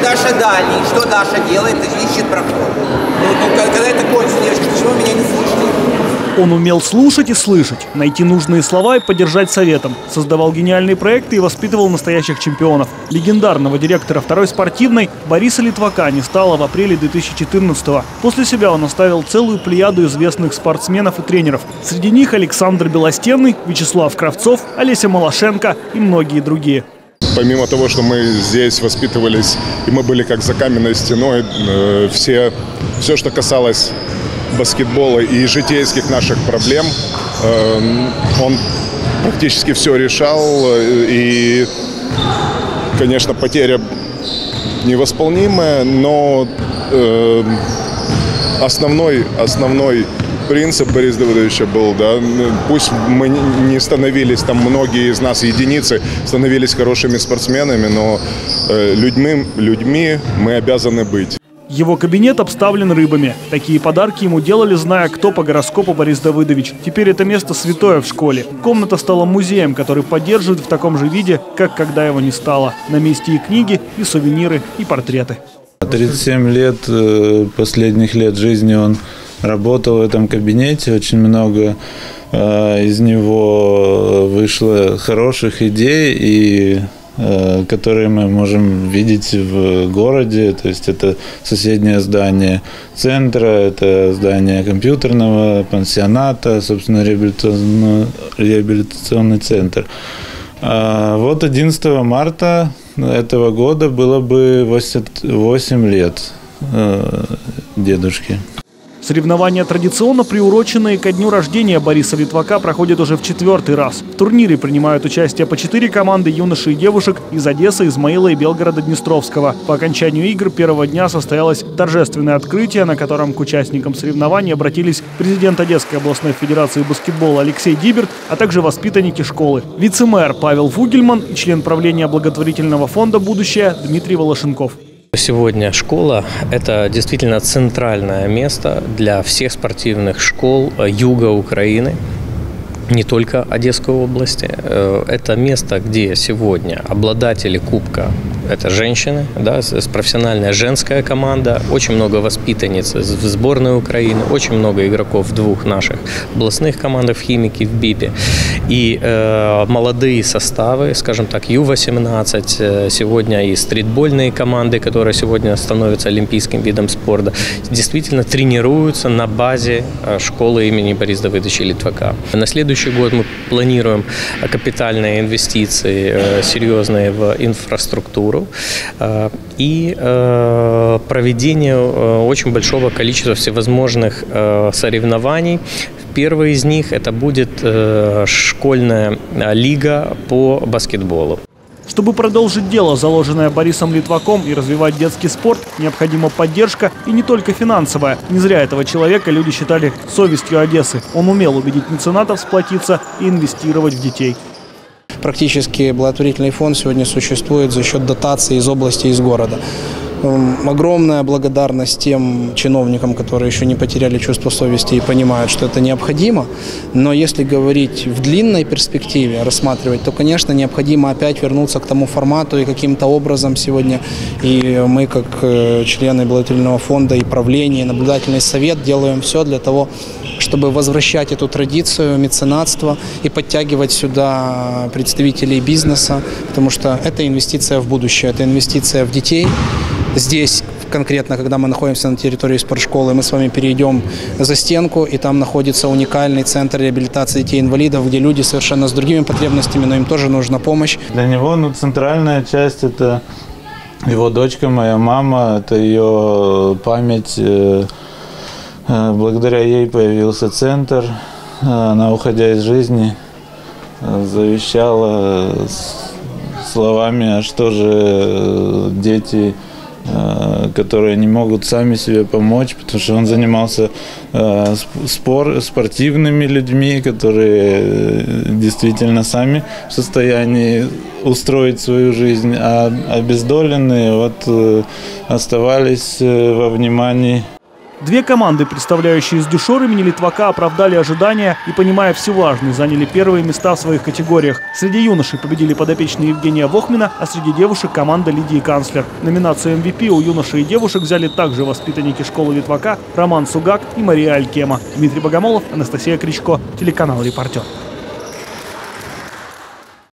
Даша дальний. Что Даша делает? Ищет проход. Когда это кончится, девочки, почему меня не слышите? Он умел слушать и слышать, найти нужные слова и поддержать советом. Создавал гениальные проекты и воспитывал настоящих чемпионов. Легендарного директора второй спортивной Бориса Литвака не стало в апреле 2014-го. После себя он оставил целую плеяду известных спортсменов и тренеров. Среди них Александр Белостенный, Вячеслав Кравцов, Олеся Малашенко и многие другие. Помимо того, что мы здесь воспитывались, и мы были как за каменной стеной, все, что касалось баскетбола и житейских наших проблем, он практически все решал. И, конечно, потеря невосполнимая, но основной принцип Бориса Давыдовича был, да, пусть мы не становились, там многие из нас, единицы, становились хорошими спортсменами, но людьми мы обязаны быть. Его кабинет обставлен рыбами. Такие подарки ему делали, зная, кто по гороскопу Борис Давыдович. Теперь это место святое в школе. Комната стала музеем, который поддерживает в таком же виде, как когда его не стало. На месте и книги, и сувениры, и портреты. 37 лет последних лет жизни он работал в этом кабинете. Очень много из него вышло хороших идей, и которые мы можем видеть в городе. То есть это соседнее здание центра, это здание компьютерного пансионата, собственно, реабилитационный центр. Вот 11 марта этого года было бы 88 лет дедушке. Соревнования, традиционно приуроченные ко дню рождения Бориса Литвака, проходят уже в 4-й раз. В турнире принимают участие по 4 команды юношей и девушек из Одессы, Измаила и Белгорода-Днестровского. По окончанию игр первого дня состоялось торжественное открытие, на котором к участникам соревнований обратились президент Одесской областной федерации баскетбола Алексей Диберт, а также воспитанники школы. Вице-мэр Павел Фугельман и член правления благотворительного фонда «Будущее» Дмитрий Волошенков. Сегодня школа – это действительно центральное место для всех спортивных школ юга Украины, не только Одесской области. Это место, где сегодня обладатели кубка – это женщины, да, профессиональная женская команда, очень много воспитанниц в сборной Украины, очень много игроков в 2 наших областных командах, в «Химике», в БИПе. И молодые составы, скажем так, Ю-18, сегодня и стритбольные команды, которые сегодня становятся олимпийским видом спорта, действительно тренируются на базе школы имени Бориса Давыдовича Литвака. На следующий год мы планируем капитальные инвестиции серьезные в инфраструктуру и проведение очень большого количества всевозможных соревнований. Первый из них это будет школьная лига по баскетболу. Чтобы продолжить дело, заложенное Борисом Литваком, и развивать детский спорт, необходима поддержка, и не только финансовая. Не зря этого человека люди считали совестью Одессы. Он умел убедить меценатов сплотиться и инвестировать в детей. Практически благотворительный фонд сегодня существует за счет дотаций из области и из города. Огромная благодарность тем чиновникам, которые еще не потеряли чувство совести и понимают, что это необходимо. Но если говорить в длинной перспективе, рассматривать, то, конечно, необходимо опять вернуться к тому формату и каким-то образом сегодня. И мы, как члены благотворительного фонда и правление, и наблюдательный совет, делаем все для того, чтобы возвращать эту традицию меценатства и подтягивать сюда представителей бизнеса, потому что это инвестиция в будущее, это инвестиция в детей. Здесь конкретно, когда мы находимся на территории спортшколы, мы с вами перейдем за стенку, и там находится уникальный центр реабилитации детей-инвалидов, где люди совершенно с другими потребностями, но им тоже нужна помощь. Для него центральная часть – это его дочка, моя мама, это ее память. Благодаря ей появился центр. Она, уходя из жизни, завещала словами, а что же дети, которые не могут сами себе помочь, потому что он занимался спортивными людьми, которые действительно сами в состоянии устроить свою жизнь, а обездоленные оставались во внимании. Две команды, представляющие из Дюшор имени Литвака, оправдали ожидания и, понимая все важное, заняли первые места в своих категориях. Среди юношей победили подопечные Евгения Вохмина, а среди девушек команда Лидии Канцлер. Номинацию MVP у юношей и девушек взяли также воспитанники школы Литвака Роман Сугак и Мария Алькема. Дмитрий Богомолов, Анастасия Кричко, телеканал «Репортер».